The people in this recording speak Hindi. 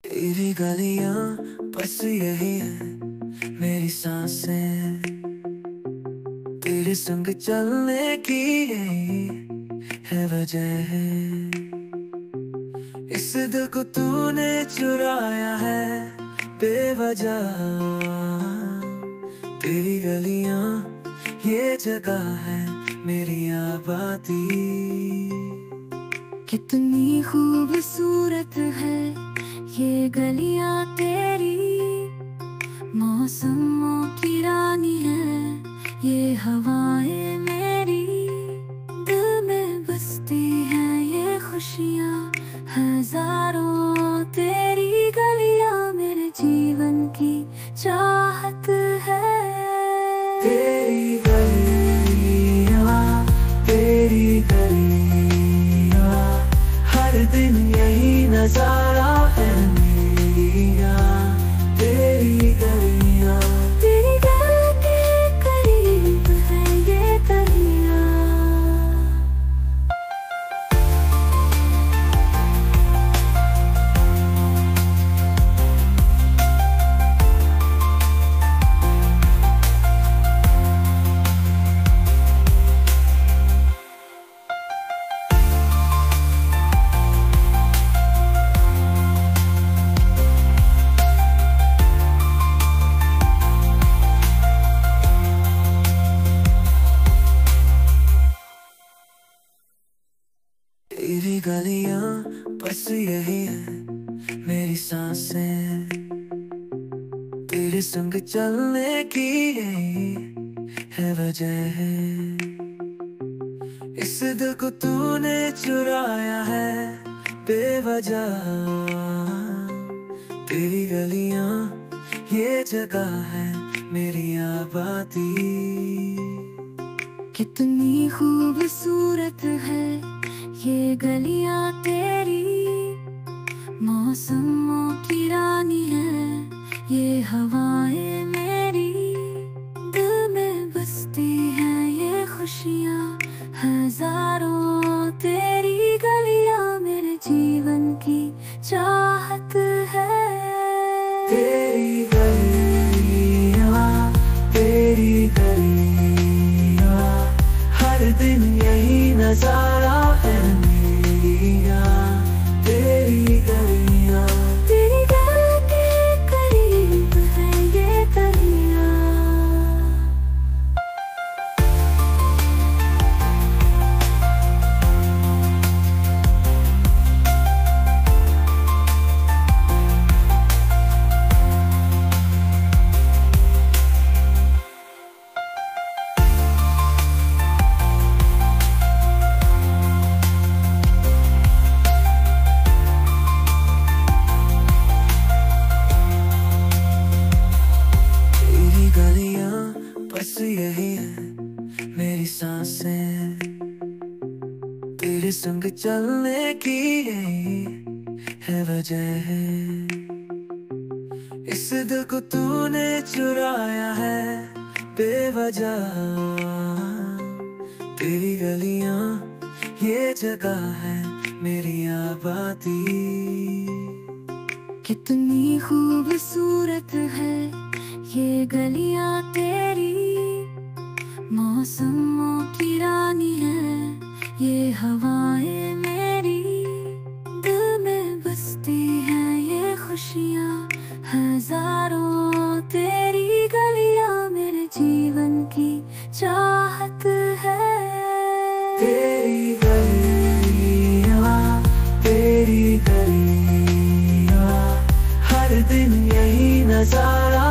तेरी गलियां बस यही है मेरी सांसें, तेरे संग चलने की यही है वजह है। इस दिल को तूने चुराया है बेवजह, तेरी गलियां ये जगह है मेरी आबादी। कितनी खूबसूरत है ये गलियां तेरी, मौसमों की रानी है ये हवाएं मेरी। दिल में बसती हैं ये खुशियाँ हजारों, तेरी गलियां मेरे जीवन की चाहत है। तेरी गलियां, तेरी गलियां, हर दिन यही नजारा है मेरा। तेरी गलियां, तेरी गल के करीब है ये गलियां। तेरी गलियां बस यही है मेरी सांसें, तेरे संग चलने की यही है वजह है। इस दिल को तूने चुराया है बेवजह, तेरी गलियां ये जगह है मेरी आबादी। कितनी खूबसूरत है ये गलियां तेरी, मौसमों की रानी है ये हवाएं मेरी। दिल में बसती हैं ये खुशियाँ हजारों, तेरी गलियां मेरे जीवन की चाहत है। तेरी गलियां, तेरी गलियां, हर दिन यही नजारा है मेरा। तेरी गलियां, तेरी गल के करीब है ये गलियां। बस यही है मेरी सांसें, तेरे संग चलने की यही है वजह है। इस दिल को तूने चुराया है बेवजह, तेरी गलियां ये जगह है मेरी आबादी। कितनी खूबसूरत है ये गलियां तेरी, मौसमों की रानी है ये हवाएं मेरी। दिल में बसती हैं ये खुशियाँ हजारों, तेरी गलियां मेरे जीवन की चाहत है। तेरी गलियां, तेरी गलियां, हर दिन यही नजारा